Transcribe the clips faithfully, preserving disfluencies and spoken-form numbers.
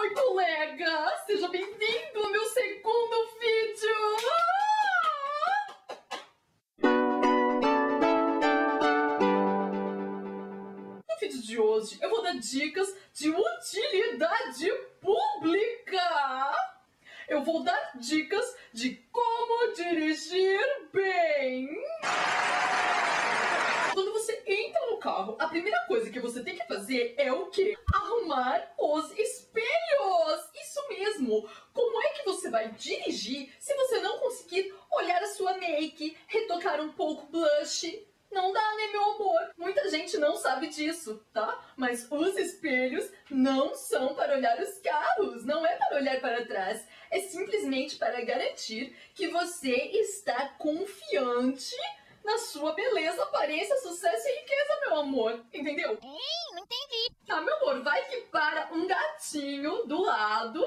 Oi, colega! Seja bem-vindo ao meu segundo vídeo! No vídeo de hoje, eu vou dar dicas de utilidade pública! Eu vou dar dicas de como dirigir bem! Quando você entra no carro, a primeira coisa que você tem que fazer é o quê? Arrumar os espelhos! Isso mesmo! Como é que você vai dirigir se você não conseguir olhar a sua make, retocar um pouco o blush? Não dá, né, meu amor? Muita gente não sabe disso, tá? Mas os espelhos não são para olhar os carros, não é para olhar para trás. É simplesmente para garantir que você está confiante na sua beleza, aparência, sucesso e riqueza, meu amor. Entendeu? Ei, não entendi. Tá, meu amor, vai que para um gatinho do lado.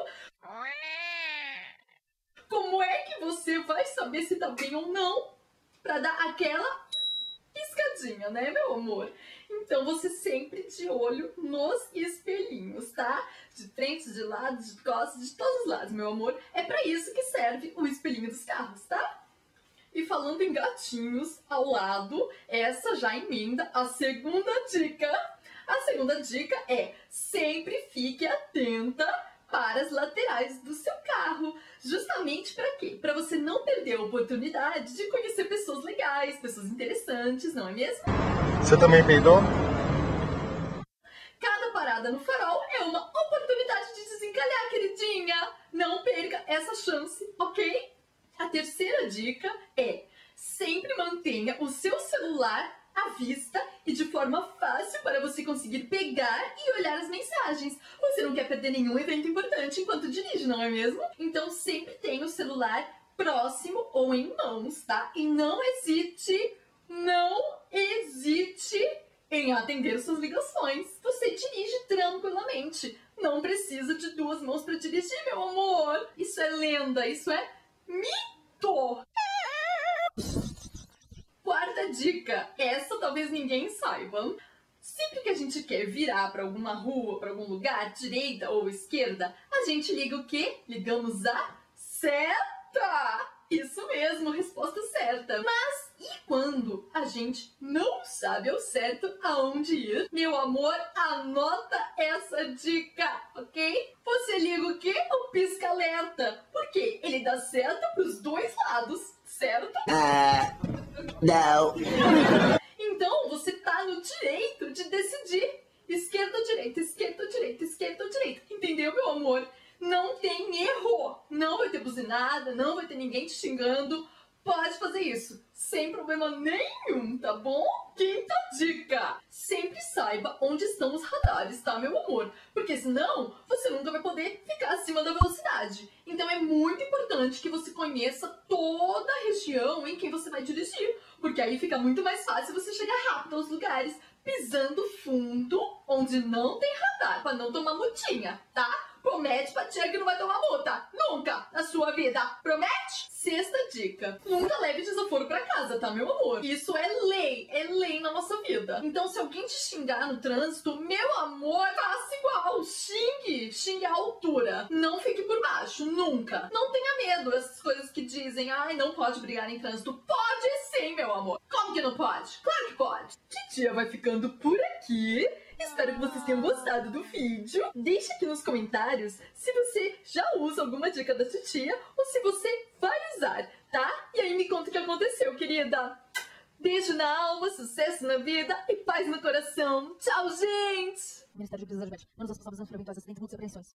Como é que você vai saber se tá bem ou não? Pra dar aquela piscadinha, né, meu amor? Então, você sempre de olho nos espelhinhos, tá? De frente, de lado, de costas, de todos os lados, meu amor. É pra isso que serve o espelhinho dos carros, tá? E falando em gatinhos ao lado, essa já emenda a segunda dica. A segunda dica é: sempre fique atenta para as laterais do seu carro. Justamente para quê? Para você não perder a oportunidade de conhecer pessoas legais, pessoas interessantes, não é mesmo? Você também peidou? Cada parada no farol é uma oportunidade de desencalhar, queridinha. Não perca essa chance, ok? A terceira dica é: sempre mantenha o seu celular à vista e de forma fácil para você conseguir pegar e olhar as mensagens. Você não quer perder nenhum evento importante enquanto dirige, não é mesmo? Então sempre tenha o celular próximo ou em mãos, tá? E não hesite, não hesite em atender suas ligações. Você dirige tranquilamente. Não precisa de duas mãos para dirigir, meu amor. Isso é lenda, isso é mito! Quarta dica, essa talvez ninguém saiba. Sempre que a gente quer virar para alguma rua, para algum lugar, direita ou esquerda, a gente liga o quê? Ligamos a seta! Isso mesmo, resposta certa. Mas e quando a gente não sabe ao certo aonde ir? Meu amor, anota essa dica, ok? Você liga o quê? O pisca-alerta. Por quê? Ele dá seta para os dois lados, certo? Ah, não. Então você tá no direito de decidir. Esquerda ou direita, esquerda ou direita, esquerda ou direita. Entendeu, meu amor? Não tem erro. Não vai ter buzinada, não vai ter ninguém te xingando. Pode fazer isso, sem problema nenhum, tá bom? Quinta dica: sempre saiba onde estão os radares, tá, meu amor? Porque senão você nunca vai poder ficar acima da velocidade. Então é muito importante que você conheça toda a região em que você vai dirigir, porque aí fica muito mais fácil você chegar rápido aos lugares, pisando fundo onde não tem radar, pra não tomar multinha, tá? Promete pra tia que não vai tomar multa. Nunca na sua vida. Promete? Sexta dica: nunca leve desaforo pra casa, tá, meu amor? Isso é lei. É lei na nossa vida. Então, se alguém te xingar no trânsito, meu amor, faça igual. Xingue. Xingue à altura. Não fique por baixo. Nunca. Não tenha medo dessas coisas que dizem: ai, não pode brigar em trânsito. Pode sim, meu amor. Como que não pode? Claro que pode. Titia vai ficando por aqui. Espero que vocês tenham gostado do vídeo. Deixe aqui nos comentários se você já usa alguma dica da titia ou se você vai usar, tá? E aí me conta o que aconteceu, querida. Beijo na alma, sucesso na vida e paz no coração. Tchau, gente! Ministério de Justiça, menos as responsáveis por eventuais acidentes, multas e apreensões.